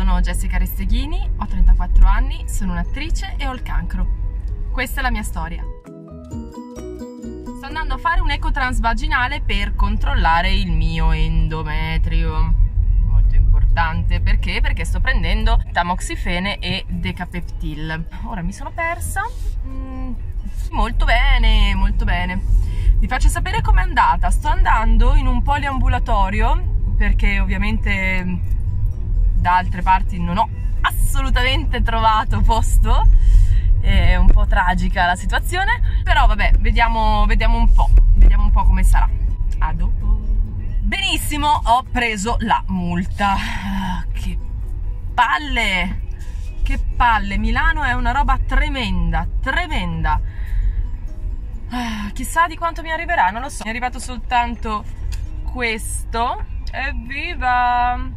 sono Jessica Resteghini, ho 34 anni, sono un'attrice e ho il cancro. Questa è la mia storia. Sto andando a fare un eco transvaginale per controllare il mio endometrio. Molto importante, perché? Perché sto prendendo tamoxifene e decapeptyl. Ora mi sono persa. Molto bene, molto bene. Vi faccio sapere com'è andata. Sto andando in un poliambulatorio perché ovviamente da altre parti non ho assolutamente trovato posto. È un po' tragica la situazione, però vabbè, vediamo un po' come sarà. A dopo. Benissimo, ho preso la multa. Che palle! Che palle! Milano è una roba tremenda, tremenda. Chissà di quanto mi arriverà, non lo so. Mi è arrivato soltanto questo. Evviva!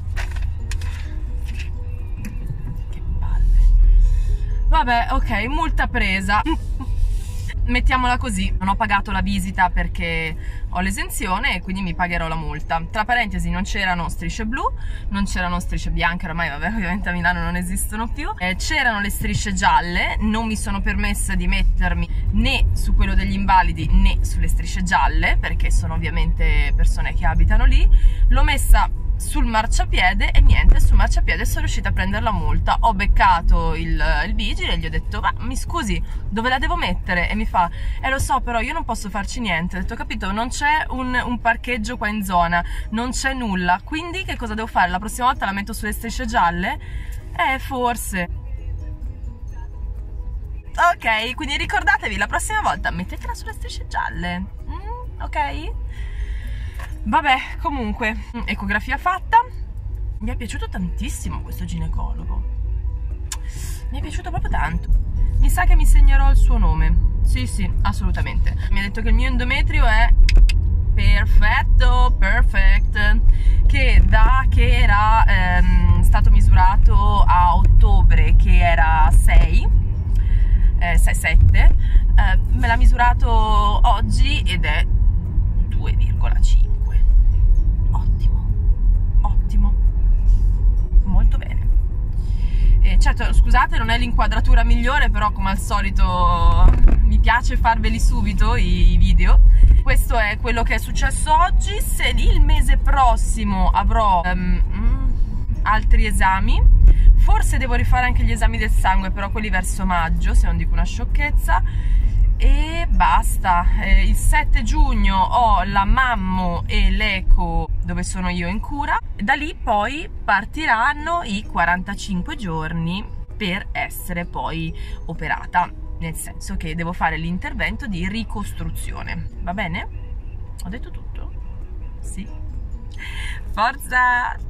Che palle. Vabbè, ok, multa presa. Mettiamola così, non ho pagato la visita perché ho l'esenzione e quindi mi pagherò la multa. Tra parentesi, non c'erano strisce blu, non c'erano strisce bianche, ormai vabbè, ovviamente a Milano non esistono più. C'erano le strisce gialle, non mi sono permessa di mettermi né su quello degli invalidi né sulle strisce gialle, perché sono ovviamente persone che abitano lì. L'ho messa sul marciapiede e niente, sul marciapiede sono riuscita a prendere la multa. Ho beccato il vigile e gli ho detto: ma mi scusi, dove la devo mettere? E mi fa: lo so, però io non posso farci niente. Ho detto: capito, non c'è un parcheggio qua in zona, non c'è nulla, quindi che cosa devo fare? La prossima volta la metto sulle strisce gialle? Forse. Ok, quindi ricordatevi, la prossima volta mettetela sulle strisce gialle. Ok? Vabbè, comunque, ecografia fatta. Mi è piaciuto tantissimo questo ginecologo. Mi è piaciuto proprio tanto. Mi sa che mi segnerò il suo nome. Sì, sì, assolutamente. Mi ha detto che il mio endometrio è perfetto, perfect. Che da che era stato misurato a ottobre, che era 6,7, me l'ha misurato oggi ed è 2,5. Molto bene. Certo, scusate, non è l'inquadratura migliore, però come al solito mi piace farveli subito i video. Questo è quello che è successo oggi. Se il mese prossimo avrò altri esami, forse devo rifare anche gli esami del sangue, però quelli verso maggio, se non dico una sciocchezza. E basta. Il 7 giugno ho la mammo e l'eco dove sono io in cura. Da lì poi partiranno i 45 giorni per essere poi operata, nel senso che devo fare l'intervento di ricostruzione. Va bene? Ho detto tutto? Sì. Forza!